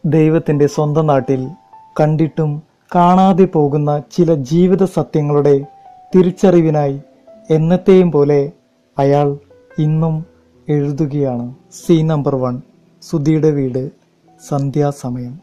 ദൈവത്തിൻ്റെ സ്വന്തം നാട്ടിൽ കണ്ടിട്ടും കാണാതെ പോകുന്ന ചില ജീവിത സത്യങ്ങളുടെ തിരിച്ചറിവിനായി എന്നത്തെയും പോലെ അയാൾ ഇന്നും എഴുതുകയാണ്. സീൻ നമ്പർ 1, സുധിയുടെ വീട്, സന്ധ്യാസമയം.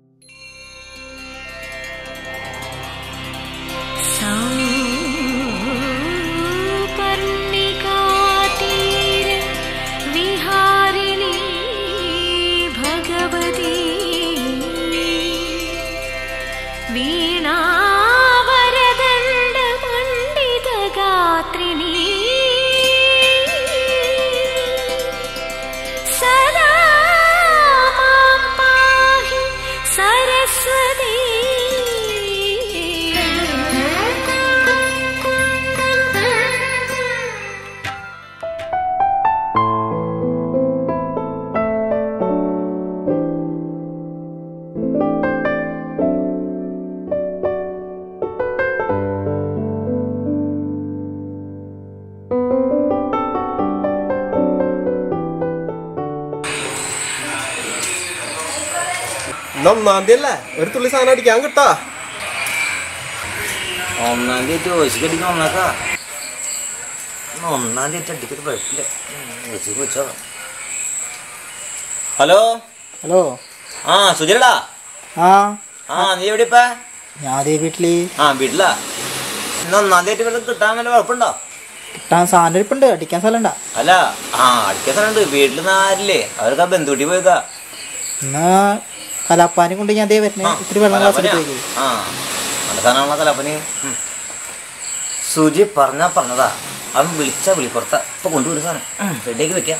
ഒന്നാം തീയതി അല്ലേ, ഒരു തുള്ളി സാധനം അടിക്കാൻ കിട്ടാ. ഒന്നാം തീയതി ഓശിക്കടിക്കാൻ ഒന്നാക്കാ. ഒന്നാം തീയതി അടിക്കത് കുഴപ്പമില്ല. വെച്ചോ. Hello hello. ആ സുജിരടാ. നീ എവിടെ ഇപ്പ? ഞാൻ വീട്ടില്. വീട്ടിലാ. ഇന്ന് ഒന്നാം തീയതി കിട്ടാൻ വല്ല കുഴപ്പമുണ്ടോ? കിട്ടാൻ സാധനം ഇരിപ്പുണ്ട്, അടിക്കാൻ സ്ഥലമുണ്ടാ? അല്ല, അടിക്കാൻ സ്ഥലമുണ്ട്. വീട്ടിൽ ആരില്ലേ? അവർക്ക് ആ ബന്ധുട്ടി പോയതാ. എന്നാ കലാപ്പാനെ കൊണ്ട് ഞാൻ അതേ വരുന്നേ. ഇത്തിരി വെള്ളം ഗ്ലാസ് എടുത്ത് നല്ല സാധനമാണല്ലോ കലാപ്പന്. സുജി പറഞ്ഞതാ. അവൻ വിളിച്ചാ വിളിപ്പുറത്താ. ഇപ്പൊ കൊണ്ടുവരും സാധനം റെഡിയാക്കി വെക്കാം.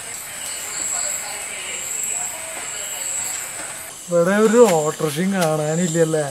ഇവിടെ ഒരു ഓട്ടോറിക്ഷയും കാണാനില്ലല്ലേ.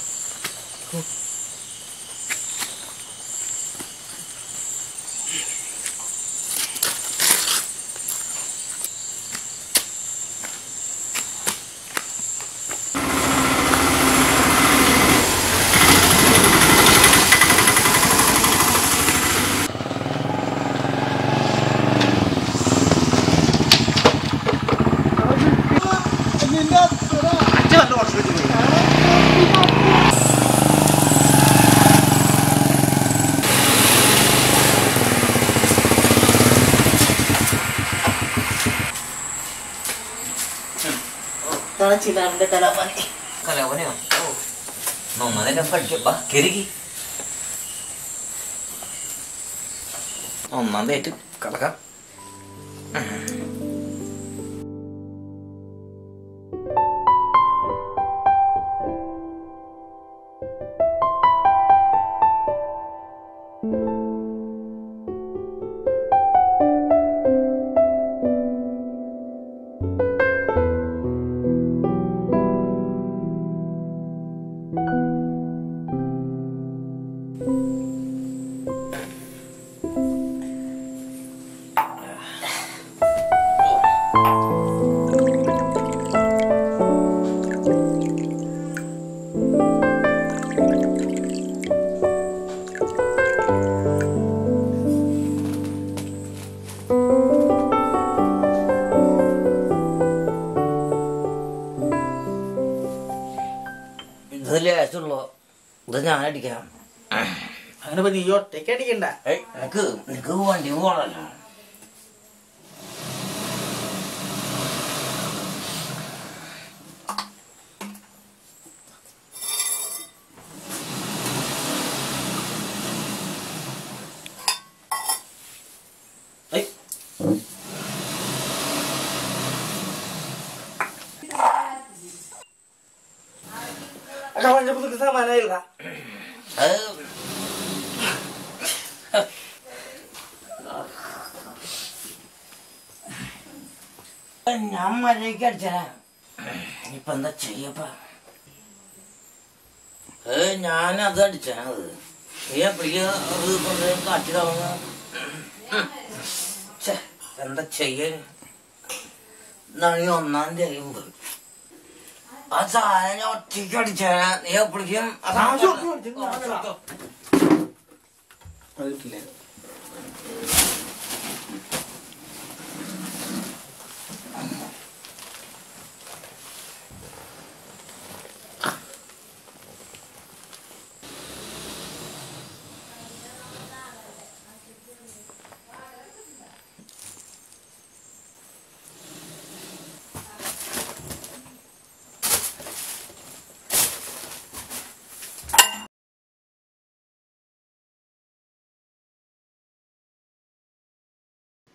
കലാപനയോ? ഒന്നതിന്റെ പഠിക്കപ്പാ കരുകി. ഒന്നാം തേറ്റ് കിടക്കാം. ഇത് ഞാൻ അടിക്കാം. അങ്ങനെ നീ ഒറ്റയ്ക്ക് അടിക്കണ്ട. നിനക്ക് വണ്ടി പോകണല്ലോ. സമാനായില്ല. ഞാൻ മര്യാദക്ക് അടിച്ചാ. ഇപ്പൊ എന്താ ചെയ്യപ്പ? ഞാനത് അടിച്ചത്. നീ എപ്പോഴേക്ക് അത് കൊണ്ട് കാട്ടിടാവുന്ന എന്താ ചെയ്യാൻ? എന്നാണ് ഈ ഒന്നാം തീയതി ആ സാധനം ഒറ്റയ്ക്ക് അടിച്ചാ. നീ എപ്പോഴേക്കും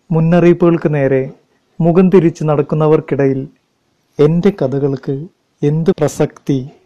മുന്നറിയിപ്പുകൾക്ക് നേരെ മുഖം തിരിച്ച് നടക്കുന്നവർക്കിടയിൽ എൻ്റെ കഥകൾക്ക് എന്ത് പ്രസക്തി?